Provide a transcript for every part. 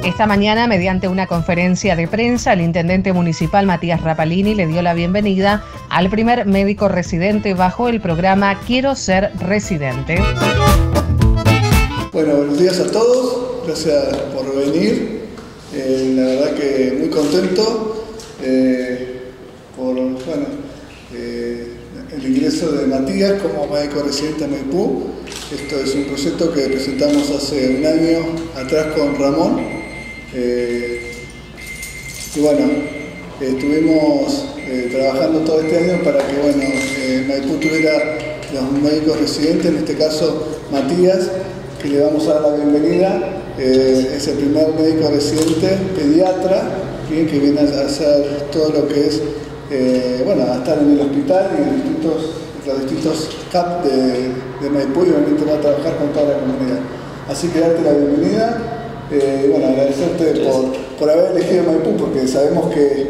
Esta mañana, mediante una conferencia de prensa, el intendente municipal Matías Rapalini le dio la bienvenida al primer médico residente bajo el programa Quiero Ser Residente. Bueno, buenos días a todos, gracias por venir. La verdad que muy contento por el ingreso de Matías como médico residente a Maipú. Esto es un proyecto que presentamos hace un año atrás con Ramón. Y bueno, estuvimos trabajando todo este año para que Maipú tuviera los médicos residentes, en este caso Matías, que le vamos a dar la bienvenida. Es el primer médico residente pediatra que viene a hacer todo lo que es a estar en el hospital y en los distintos CAP de Maipú, y obviamente va a trabajar con toda la comunidad. Así que darte la bienvenida. Agradecerte por haber elegido Maipú, porque sabemos que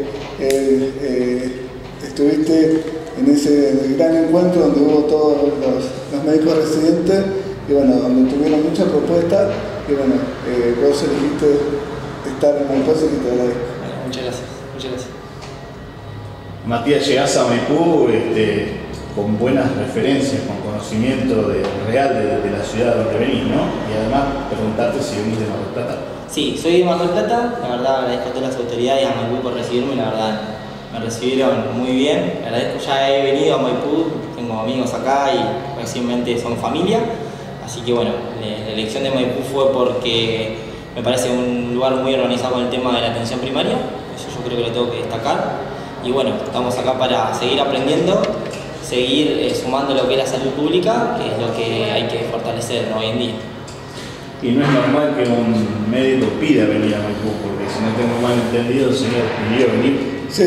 estuviste en ese gran encuentro donde hubo todos los médicos residentes y donde tuvieron muchas propuestas y vos elegiste estar en Maipú, así que te agradezco. Muchas gracias. Matías, llegás a Maipú con buenas referencias, con conocimiento real de la ciudad donde venís, ¿no? Y además preguntarte si venís de Mar del Plata. Sí, soy de Mar del Plata, la verdad agradezco a todas las autoridades y a Maipú por recibirme, la verdad me recibieron muy bien, agradezco, ya he venido a Maipú, tengo amigos acá y recientemente son familia, así que la elección de Maipú fue porque me parece un lugar muy organizado con el tema de la atención primaria, eso yo creo que lo tengo que destacar, y estamos acá para seguir aprendiendo, seguir sumando lo que es la salud pública, que es lo que hay que fortalecer hoy en día. Y no es normal que un médico pida venir a Maipú, porque si no tengo mal entendido, el señor pidió venir. Sí,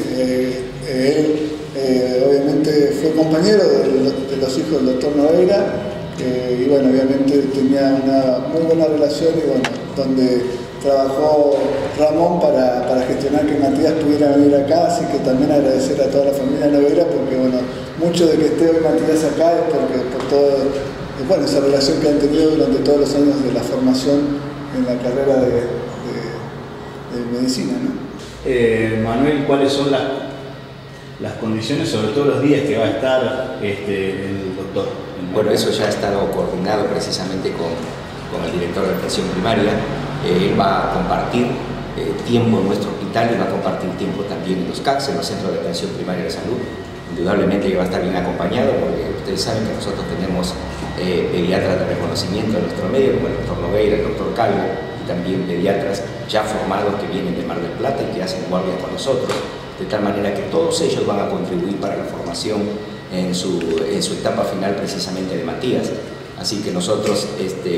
él obviamente fue compañero de los hijos del doctor Noveira, y obviamente tenía una muy buena relación y donde trabajó Ramón para gestionar que Matías pudiera venir acá, así que también agradecer a toda la familia Noveira, porque mucho de que esté hoy Matías acá es por todo, esa relación que han tenido durante todos los años de la formación en la carrera de medicina, ¿no? Manuel, ¿cuáles son las condiciones, sobre todo los días que va a estar el doctor? Bueno, eso ya ha estado coordinado precisamente con el director de atención primaria. Él va a compartir tiempo en nuestro hospital y va a compartir tiempo también en los CACs, en los centros de atención primaria de salud. Indudablemente que va a estar bien acompañado, porque ustedes saben que nosotros tenemos pediatras de reconocimiento en nuestro medio, como el doctor Noveira, el doctor Calvo, y también pediatras ya formados que vienen de Mar del Plata y que hacen guardia con nosotros, de tal manera que todos ellos van a contribuir para la formación en su etapa final precisamente de Matías. Así que nosotros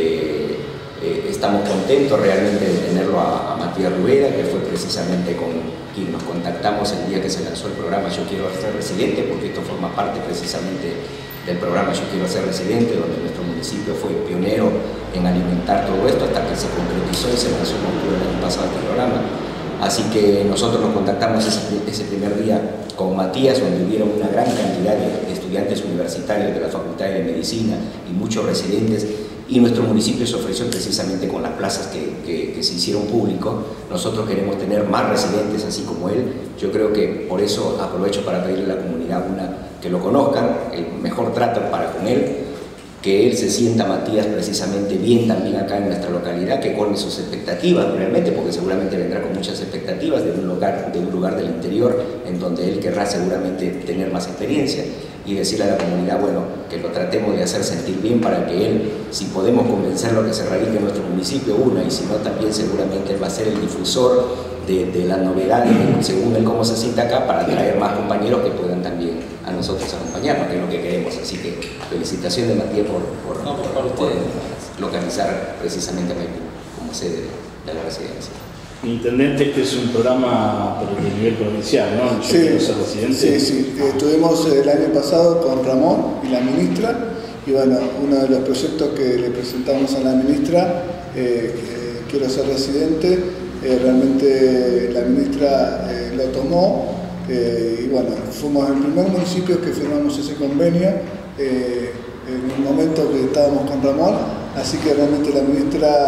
estamos contentos realmente de tenerlo a Matías Rivera, que fue precisamente con quien nos contactamos el día que se lanzó el programa Yo Quiero Ser Residente, porque esto forma parte precisamente del programa Yo Quiero Ser Residente, donde nuestro municipio fue pionero en alimentar todo esto hasta que se concretizó y se lanzó en octubre del año pasado el programa. Así que nosotros nos contactamos ese primer día con Matías, donde hubieron una gran cantidad de estudiantes universitarios de la Facultad de Medicina y muchos residentes, y nuestro municipio se ofreció precisamente con las plazas que se hicieron público. Nosotros queremos tener más residentes así como él. Yo creo que por eso aprovecho para pedirle a la comunidad que lo conozcan, el mejor trato para con él, que él se sienta, Matías, precisamente bien también acá en nuestra localidad, que colme sus expectativas realmente, porque seguramente vendrá con muchas expectativas de un lugar del interior en donde él querrá seguramente tener más experiencia, y decirle a la comunidad, que lo tratemos de hacer sentir bien para que él, si podemos convencerlo que se radique en nuestro municipio, y si no, también seguramente él va a ser el difusor de las novedades, según él cómo se sienta acá, para traer más compañeros que puedan también a nosotros acompañarnos, que es lo que queremos. Así que felicitaciones, Matías, por localizar precisamente a Maipú como sede de la residencia. Intendente, este es un programa de nivel provincial, ¿no? Sí, estuvimos el año pasado con Ramón y la ministra, y uno de los proyectos que le presentamos a la ministra, Quiero Ser Residente, realmente la ministra lo tomó, y fuimos el primer municipio que firmamos ese convenio en el momento que estábamos con Ramón, así que realmente la ministra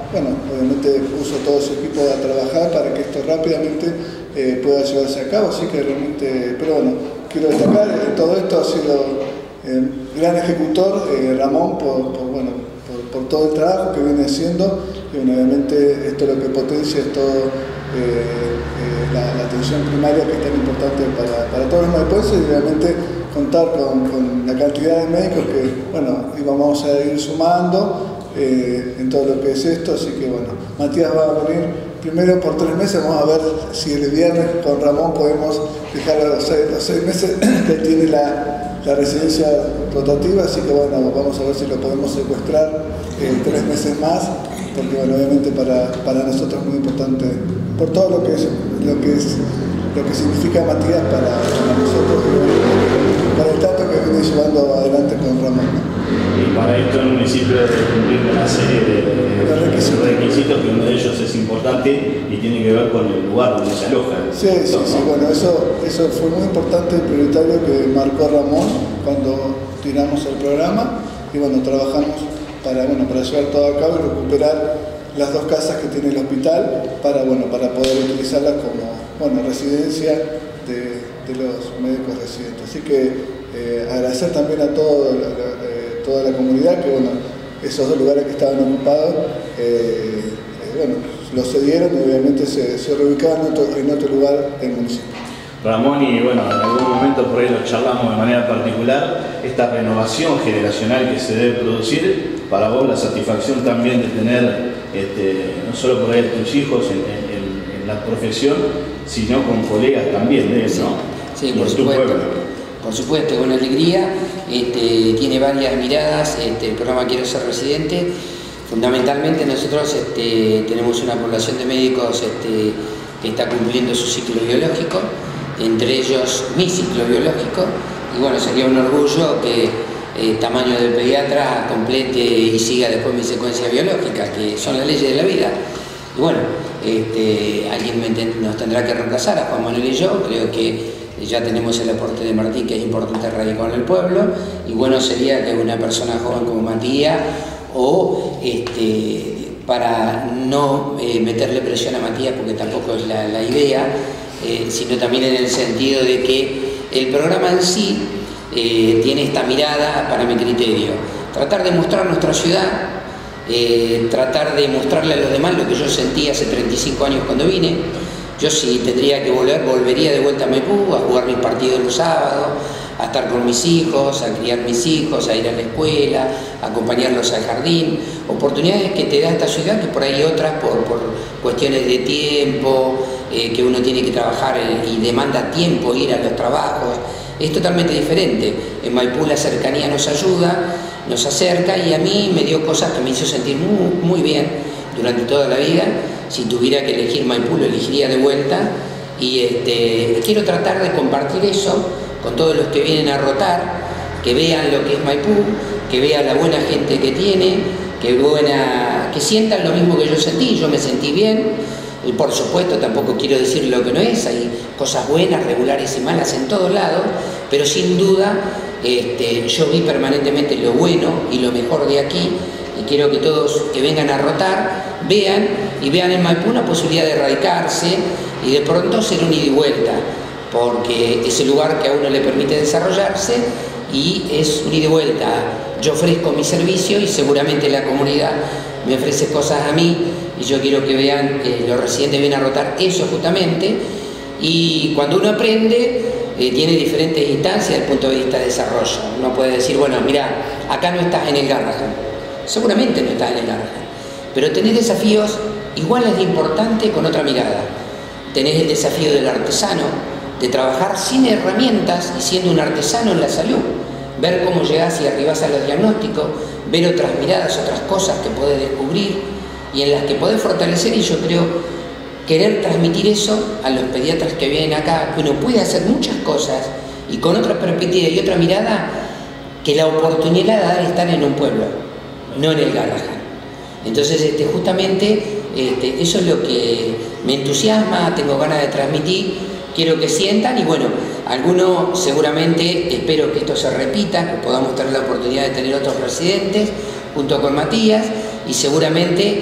bueno, obviamente puso todo su equipo a trabajar para que esto rápidamente pueda llevarse a cabo, así que realmente, pero bueno, quiero destacar, todo esto ha sido gran ejecutor, Ramón, por todo el trabajo que viene haciendo, y bueno, obviamente esto lo que potencia es todo la atención primaria, que es tan importante para todos los mariposes, y obviamente contar con la cantidad de médicos que, bueno, vamos a ir sumando en todo lo que es esto, así que bueno, Matías va a venir primero por 3 meses, vamos a ver si el viernes con Ramón podemos dejar a los 6 meses que tiene la residencia rotativa, así que bueno, vamos a ver si lo podemos secuestrar 3 meses más, porque bueno, obviamente para nosotros es muy importante, por todo lo que significa Matías para nosotros, y para el trato que viene llevando adelante con Ramón. Y para esto el municipio debe cumplir una serie de requisitos, que uno de ellos es importante y tiene que ver con el lugar donde se aloja. Sí, bueno, eso fue muy importante y prioritario que marcó Ramón cuando tiramos el programa, y bueno, trabajamos para llevar todo a cabo y recuperar las 2 casas que tiene el hospital para poder utilizarlas como residencia de los médicos residentes. Así que agradecer también a toda la comunidad que esos 2 lugares que estaban ocupados los cedieron, y obviamente se reubicaban en otro lugar del municipio. Ramón, y bueno, en algún momento por ahí lo charlamos de manera particular, esta renovación generacional que se debe producir, para vos la satisfacción también de tener no solo por ahí tus hijos en la profesión, sino con colegas también de eso, ¿no? Sí, por supuesto. Por supuesto, con alegría. Tiene varias miradas el programa Quiero Ser Residente. Fundamentalmente nosotros tenemos una población de médicos que está cumpliendo su ciclo biológico, entre ellos mi ciclo biológico, y bueno, sería un orgullo que tamaño de pediatra complete y siga después mi secuencia biológica, que son las leyes de la vida. Y bueno, alguien nos tendrá que reemplazar, a Juan Manuel y yo. Creo que ya tenemos el aporte de Martín, que es importante radicar en el pueblo, y bueno sería que una persona joven como Matías, o para no meterle presión a Matías, porque tampoco es la idea, sino también en el sentido de que el programa en sí tiene esta mirada, para mi criterio, tratar de mostrar nuestra ciudad, tratar de mostrarle a los demás lo que yo sentí hace 35 años cuando vine. Yo, si tendría que volvería de vuelta a Maipú, a jugar mis partidos los sábados, a estar con mis hijos, a criar mis hijos, a ir a la escuela, a acompañarlos al jardín. Oportunidades que te da esta ciudad, que por ahí otras, por cuestiones de tiempo, que uno tiene que trabajar y demanda tiempo ir a los trabajos, es totalmente diferente. En Maipú la cercanía nos ayuda, nos acerca, y a mí me dio cosas que me hizo sentir muy bien durante toda la vida. Si tuviera que elegir Maipú, lo elegiría de vuelta, y quiero tratar de compartir eso con todos los que vienen a rotar, que vean lo que es Maipú, que vean la buena gente que tiene, que sientan lo mismo que yo sentí. Yo me sentí bien, y por supuesto tampoco quiero decir lo que no es, hay cosas buenas, regulares y malas en todos lados, pero sin duda yo vi permanentemente lo bueno y lo mejor de aquí, y quiero que todos que vengan a rotar vean en Maipú una posibilidad de radicarse y de pronto ser un ida y vuelta, porque es el lugar que a uno le permite desarrollarse, y es un ida y vuelta. Yo ofrezco mi servicio y seguramente la comunidad me ofrece cosas a mí, y yo quiero que vean que los residentes vienen a rotar eso justamente. Y cuando uno aprende, tiene diferentes instancias desde el punto de vista de desarrollo. Uno puede decir, bueno, mira, acá no estás en el Garrahan, seguramente no estás en el Garrahan, pero tenés desafíos iguales de importante con otra mirada. Tenés el desafío del artesano, de trabajar sin herramientas y siendo un artesano en la salud, ver cómo llegás y arribás a los diagnósticos, ver otras miradas, otras cosas que podés descubrir y en las que podés fortalecer. Y yo creo querer transmitir eso a los pediatras que vienen acá, que uno puede hacer muchas cosas y con otra perspectiva y otra mirada, que la oportunidad de estar en un pueblo, no en el Garrahan. Entonces, justamente eso es lo que me entusiasma, tengo ganas de transmitir, quiero que sientan. Y bueno, algunos seguramente, espero que esto se repita, que podamos tener la oportunidad de tener otros residentes junto con Matías, y seguramente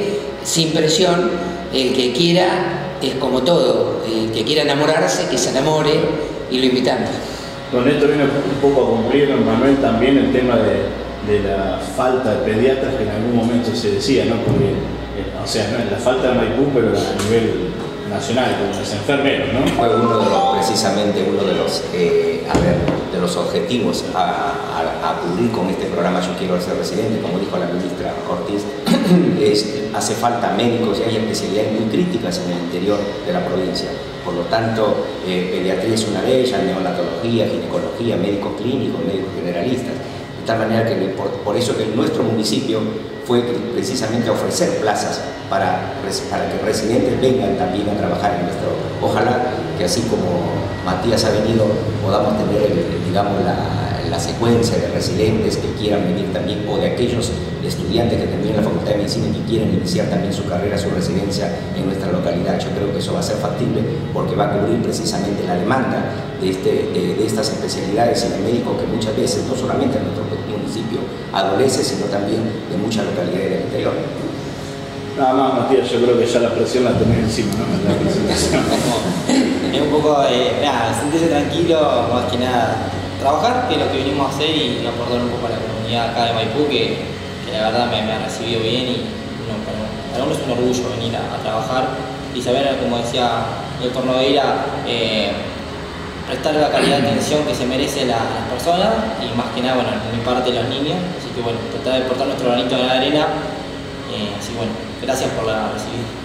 sin presión. El que quiera, es como todo, el que quiera enamorarse, que se enamore, y lo invitamos. Con esto viene un poco a cumplir, Manuel, también el tema de la falta de pediatras que en algún momento se decía, ¿no? Porque, o sea, no es la falta de Maipú, pero a nivel nacional, como los enfermeros, ¿no? Fue precisamente uno de los objetivos a cubrir con este programa Yo Quiero Ser Residente, como dijo la ministra Ortiz. Hace falta médicos y hay especialidades muy críticas en el interior de la provincia. Por lo tanto, pediatría es una de ellas, neonatología, ginecología, médicos clínicos, médicos generalistas. De tal manera que por eso que nuestro municipio fue precisamente a ofrecer plazas para que residentes vengan también a trabajar en nuestro. Ojalá que así como Matías ha venido, podamos tener, digamos, la secuencia de residentes que quieran venir también, o de aquellos estudiantes que terminen la Facultad de Medicina y que quieran iniciar también su carrera, su residencia en nuestra localidad. Yo creo que eso va a ser factible porque va a cubrir precisamente la demanda de estas especialidades y de médicos que muchas veces, no solamente en nuestro municipio, adolece, sino también de muchas localidades del interior. Nada más, Matías, yo creo que ya la presión la tenés encima, ¿no? La presentación. Es un poco, sentirse tranquilo, más que nada, trabajar, que es lo que venimos a hacer, y aportar un poco a la comunidad acá de Maipú, que la verdad me ha recibido bien, y para uno es un orgullo venir a trabajar y saber, como decía el doctor Nogueira, prestar la calidad de atención que se merecen las personas, y más que nada, bueno, en mi parte los niños. Así que bueno, tratar de aportar nuestro granito de arena. Así que bueno, gracias por la recibida.